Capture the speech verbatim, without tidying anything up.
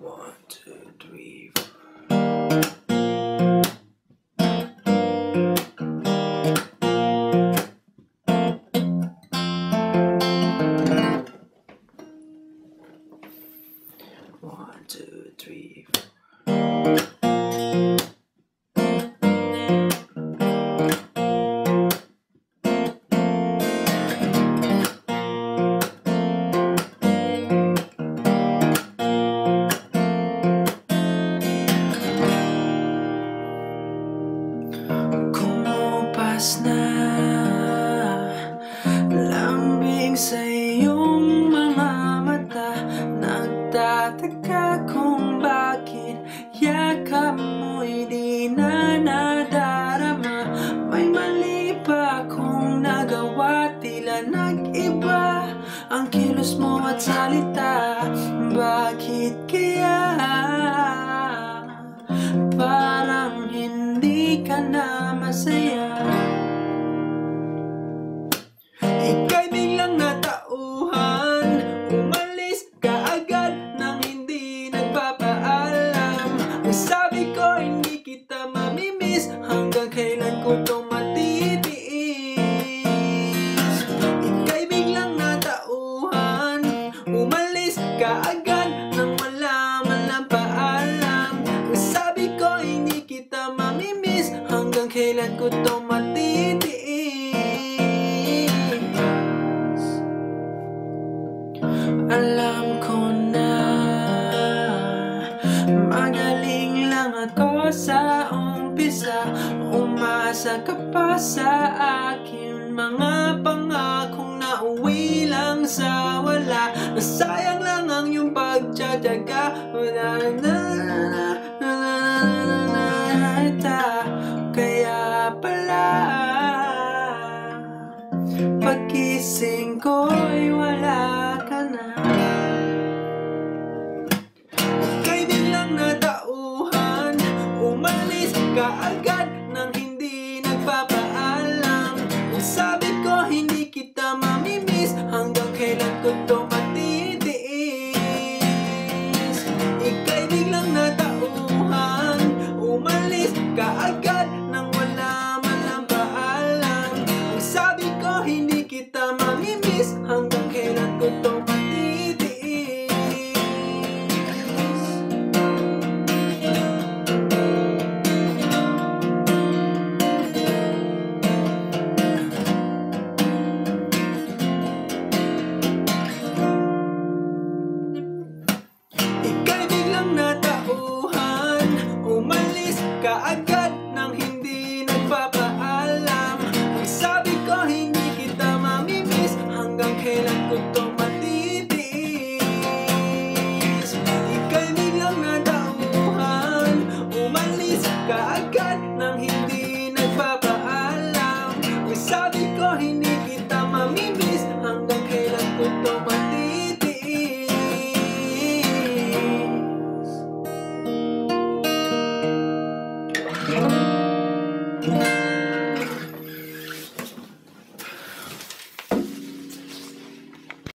One, two, three, one, two, three. Kumupas na lambing sa iyong mga mata. Nagtataka kung bakit yakap mo'y di na nadarama. May mali ba kung nagawa? Tila nag-iba ang kilos mo at salita. Bakit kaya parang hindi ka na masaya? Ika'y biglang natauhan, umalis ka agad nang hindi nagpapaalam. Ang sabi ko hindi kita mamimiss, hanggang kailan ko to matitiis? Ika'y biglang natauhan, umalis ka agad nang wala man lang paalam. Ang sabi ko hindi kita mamimiss, hanggang kailan ko to matitiis? Alam ko na magaling lang ako sa umpisa. Umasa ka pa sa akin, mga pangakong nauwi lang sa wala. Nasayang lang ang iyong pagtsatsaga. Wala na na na na na. Kaya pala pagkising ko'y wala ka na. Ika'y biglang natauhan, umalis ka agad nang hindi nagpapaalam. Ang sabi ko hindi kita mamimiss, hanggang kailan ko to matitiis? Ika'y biglang natauhan, umalis ka agad nang wala man lang paalam. Ang sabi ko hindi kita mamimiss, hanggang kailan ko to matitiis? Ika'y biglang natauhan, umalis ka agad nang hindi nagpapaalam. Ang sabi ko hindi kita mamimiss, hanggang kailan ko to matitiis? Ika'y biglang natauhan, umalis ka agad nang